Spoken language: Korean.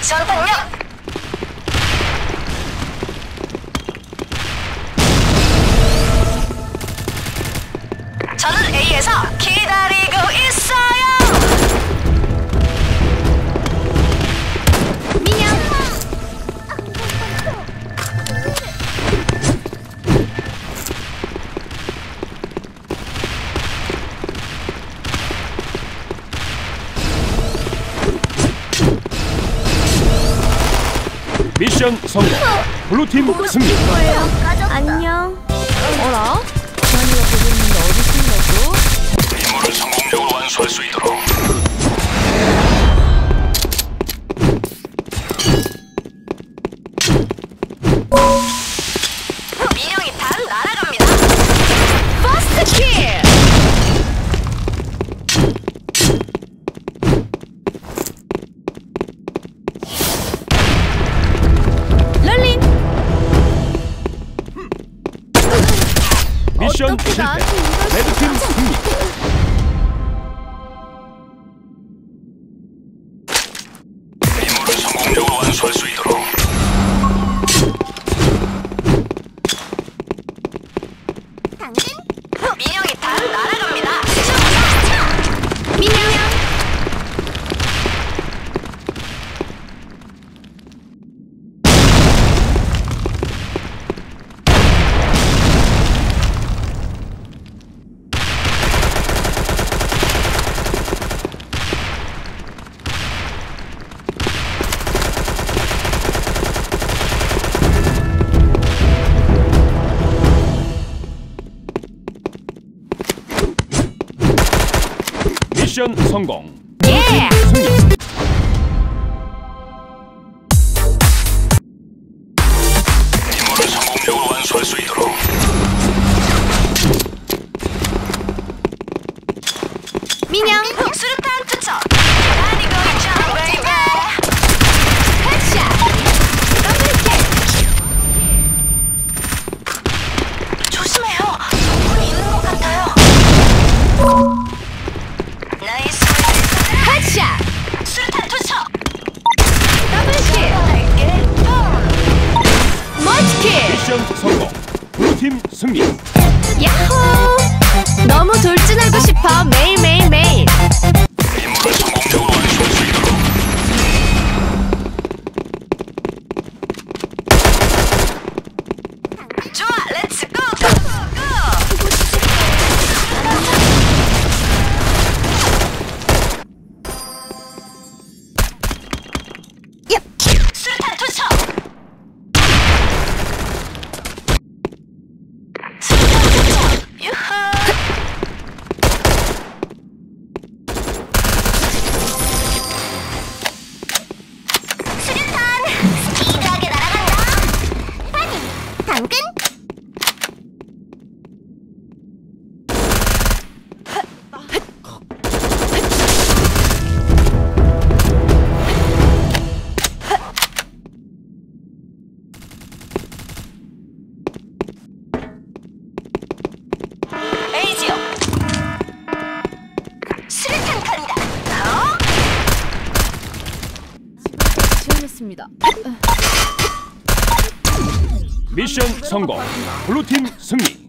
전탄력! 저는 A에서 기다리고 있어요! 민영! 미션 성공. 블루팀 승리. 안녕. 어라? 주한이가 보고 있는데 어디 숨냐고? 임무를 성공적으로 완수할 수 있도록. 민영이 단 날아갑니다. 퍼스트 킬! 럴린! 미션 어떻게 실패. 나한테 이럴 수가. 레드팀 승리. 임무를 성공적으로 완수할 수 있도록. 민영이 단 날아갑니다. 민영! 미션 성공. 예! 승리. 임무를 성공적으로 완수할 수 있도록. 민영! 수류탄 투척! 기다리고 있죠, 베이베! 헤드샷! 조심해요. 적군이 있는 것 같아요. 나이스. 헤드샷! 수류탄 투척! 더블킬! 멀티킬! 미션 성공. 블루팀 승리. 야호! 너무 돌진하고 싶어 매일매일매일. 임무를 성공적으로 완수할 수 있도록. 좋아, 렛츠 고! 고! 수류탄 투척! 수류탄 투척! 유후! 수류탄! 스피드하게 날아간다! 파니! 당근! 에이지요. 수류탄 간다. 지원했습니다. 미션 성공. 블루팀 승리.